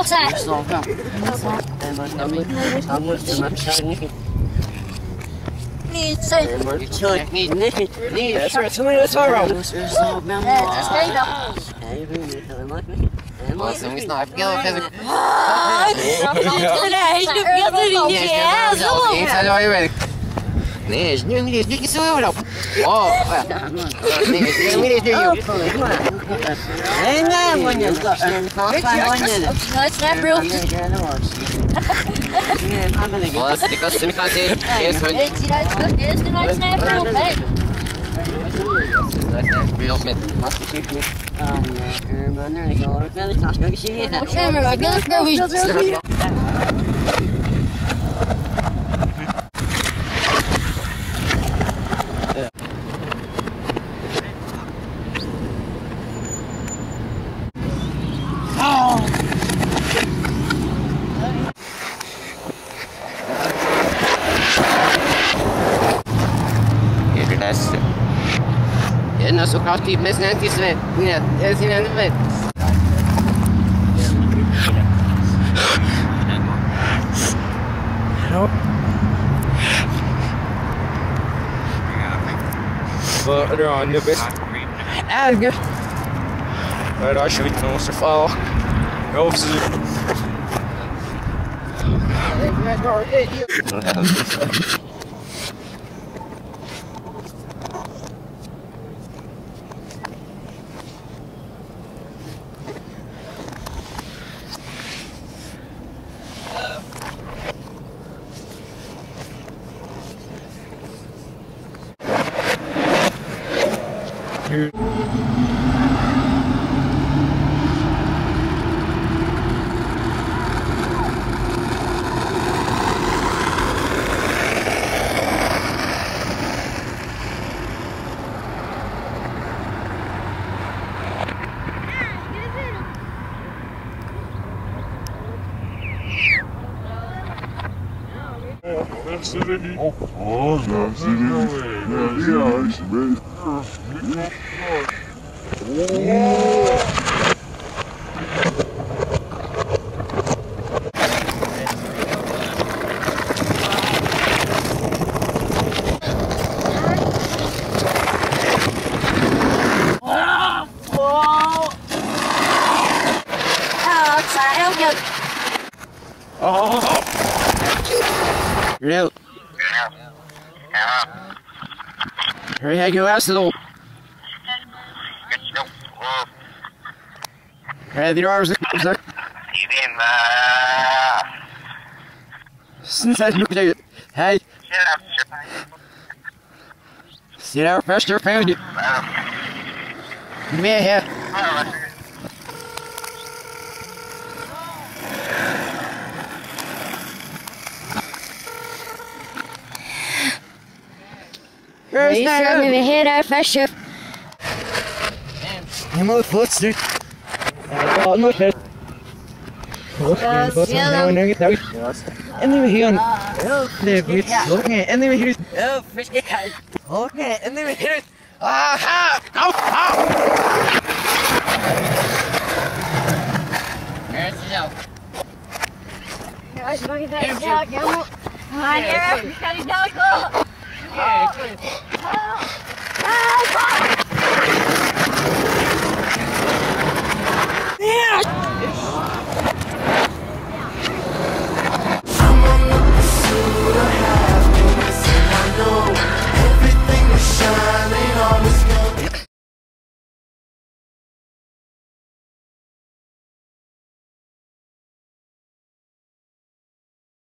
Boxer! Ми знаємо, я nee, is nu niet, dit is zo wel op. Oh, nee, is nu niet zo. Nee, nee, man, je. Snap, bro. Wat, ik was in kan zien. Is van. Weet je dat goed is? Dan had snap, bro. Hey. Real met. Jedna su kao ti mesneti sve. Ne, jesi ne ne. But they're on the best. Good. Right, I should know what's the fall. Helps Real. Hurry, I go out little. Hurry, the arms are. Since I looked at it, hey. Sit out, faster, found it. You may have. First time I'm gonna hit our first shift. You move footsteps. Oh, no shit. En nu hier. Nee, niet. Oké, en nu hier. Oké, en nu hier. Aha! Au! Au! Where's the out? Guys, look at that dog. Come on, here. You got a dog.